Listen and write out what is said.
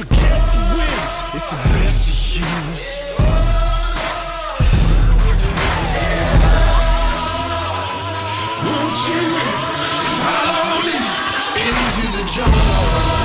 forget the wins, it's the best to use. Won't you follow me into the jungle?